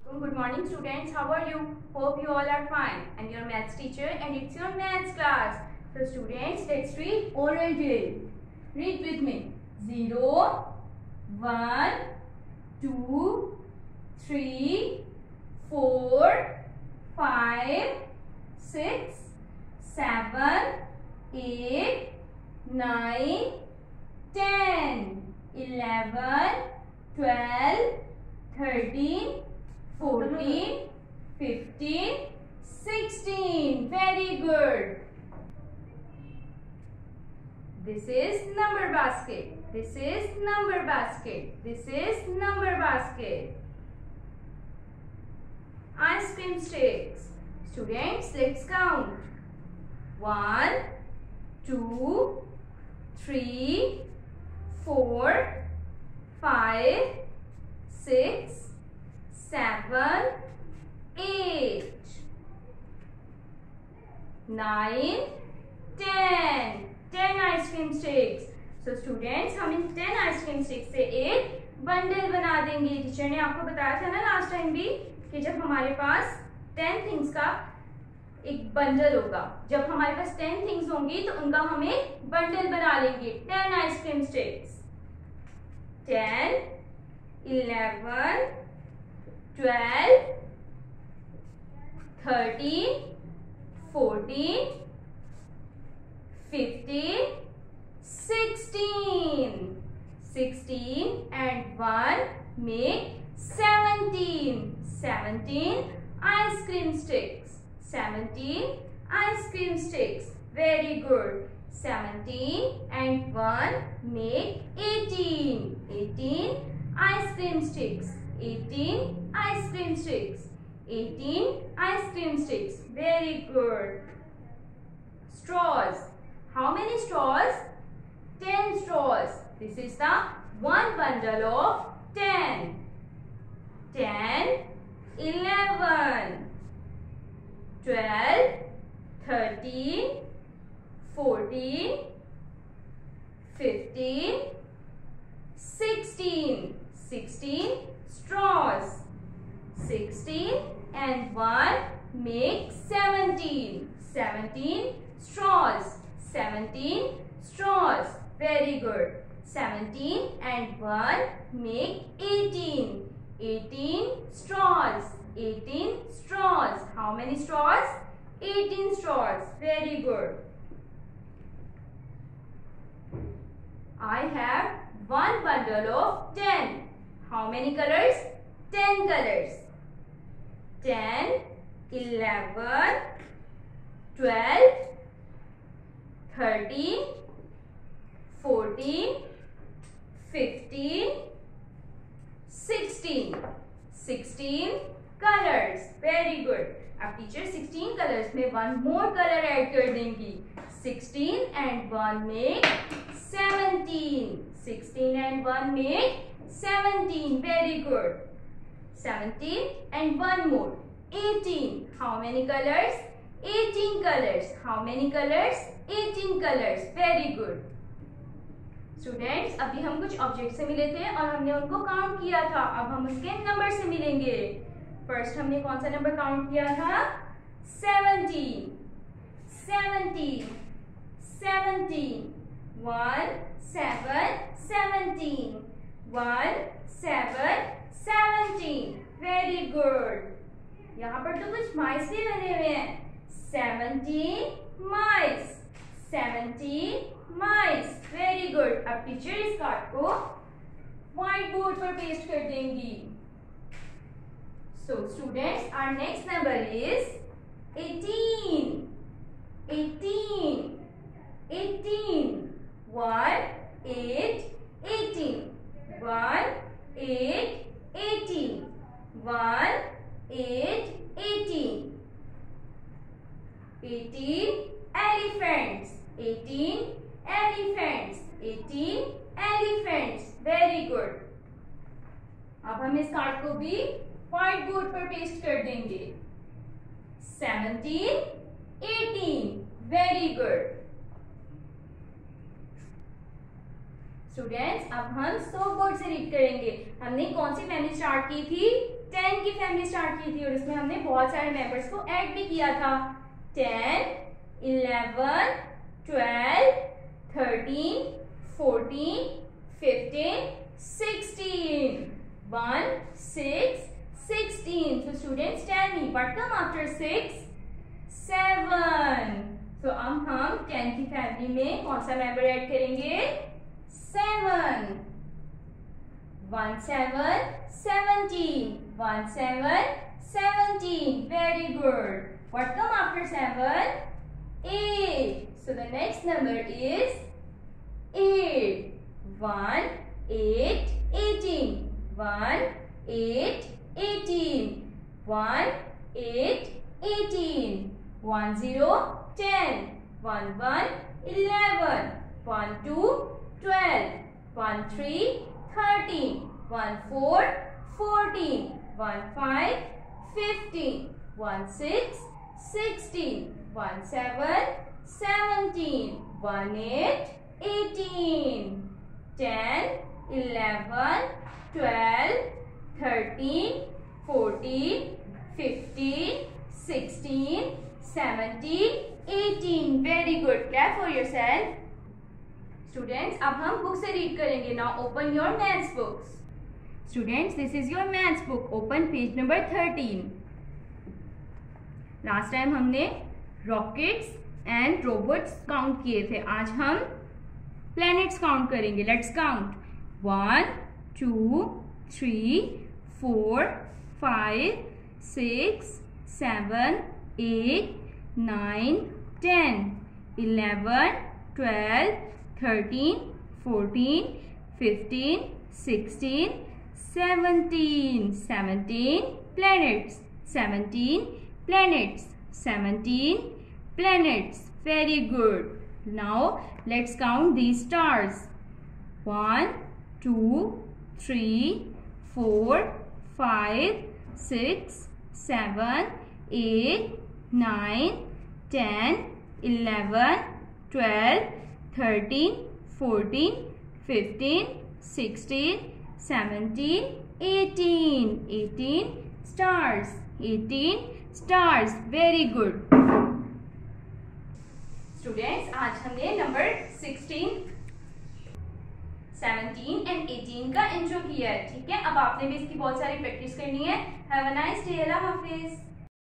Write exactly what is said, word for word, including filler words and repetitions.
Good morning students, how are you? Hope you all are fine. I'm your maths teacher and it's your maths class. So students, let's read oral drill. Read with me. zero, one, two, three, four, five, six, seven, eight, nine, ten, eleven, twelve, thirteen, fourteen, fifteen, sixteen. Very good. This is number basket. This is number basket. This is number basket. Ice cream sticks. Students, let's count. One, two, three, four, five, six, seven, eight, nine, ten. ten ice cream sticks. So students, हम इन ten ice cream sticks से एक bundle बना देंगे. Teacher ने आपको बताया था ना लास्ट टाइम भी कि जब हमारे पास ten things का एक बंडल होगा, जब हमारे पास ten things होंगी तो उनका हम एक बंडल बना लेंगे. ten ice cream sticks. ten, eleven, twelve, thirteen, fourteen, fifteen, sixteen. sixteen and one make seventeen. seventeen ice cream sticks. seventeen ice cream sticks. Very good. seventeen and one make eighteen. eighteen ice cream sticks. eighteen ice cream sticks. eighteen ice cream sticks. Very good. Straws. How many straws? ten straws. This is the one bundle of ten. ten, eleven, twelve, thirteen, fourteen, fifteen, sixteen. sixteen straws. sixteen and one make seventeen. seventeen straws. seventeen straws. Very good. seventeen and one make eighteen. eighteen straws. eighteen straws. How many straws? eighteen straws. Very good. I have one bundle of ten. How many colors? ten colors. ten, eleven, twelve, thirteen, fourteen, fifteen, sixteen. sixteen colors. Very good. अब teacher sixteen colors में one more color add कर देंगी. sixteen and one make seventeen. sixteen and one make seventeen. Very good. seventeen and one more. eighteen. How many colors? eighteen colors. How many colors? eighteen colors. Very good. Students, अभी हम कुछ object से मिले थे और हमने उनको count किया था. अब हम उसके नंबर से मिलेंगे. फर्स्ट हमने कौन सा नंबर काउंट किया था? seventeen. seventeen. seventeen. one, seven, seventeen. one, seven, seventeen. Very good. यहाँ पर तो कुछ माइस भी बने हुए हैं. seventeen mice. seventeen mice. Very good. अब टीचर इस कार्ड को व्हाइट बोर्ड पर पेस्ट कर देंगी. So students, our next number is eighteen. eighteen. eighteen. one, eight, eighteen. one, eight, eighteen. one, eight, eighteen. eighteen elephants. eighteen elephants. eighteen elephants. Very good. अब हम इस card को भी white board पर paste कर देंगे. seventeen, eighteen. Very good. Students, अब हम स्टॉप बोर्ड से रीड करेंगे. हमने कौन सी फैमिली स्टार्ट की थी? टेन की फैमिली स्टार्ट की थी और उसमें हमने बहुत सारे मेंबर्स को ऐड भी किया था। Ten, eleven, twelve, thirteen, fourteen, fifteen, sixteen. one, six, sixteen. So students, tell me what come after six? seven. So अब हम ten की फैमिली में कौन सा मेंबर ऐड करेंगे? seven. one, seven, seventeen. one, seven, seventeen. Very good. What come after seven? eight. So the next number is eight. one, eight, eighteen. one, eight, eighteen. one, eight, eighteen. one, zero, ten. one, one, eleven. one, two, twelve. one, three, thirteen. one, four, fourteen. one, five, fifteen. one, six, sixteen. one, seven, seventeen. one, eight, eighteen. ten, eleven, twelve, thirteen, fourteen, fifteen, sixteen, seventeen, eighteen. Very good. Clap for yourself. Students, अब हम book से read करेंगे. Now open your maths books. Students, this is your maths book. Open page number thirteen. Last time हमने rockets and robots count किए थे. आज हम planets count करेंगे. Let's count. One, two, three, four, five, six, seven, eight, nine, ten, eleven, twelve, thirteen, fourteen, fifteen, sixteen, seventeen. seventeen planets. seventeen planets. seventeen planets. Very good. Now let's count these stars. one, two, three, four, five, six, seven, eight, nine, ten, eleven, twelve, thirteen, fourteen, fifteen, sixteen, seventeen, eighteen. eighteen stars. eighteen stars. Very good. Students, आज हमने number sixteen, seventeen and eighteen का intro किया है. ठीक है, अब आपने भी इसकी बहुत सारी प्रैक्टिस करनी है. Have a nice day. अल्लाह हाफिज.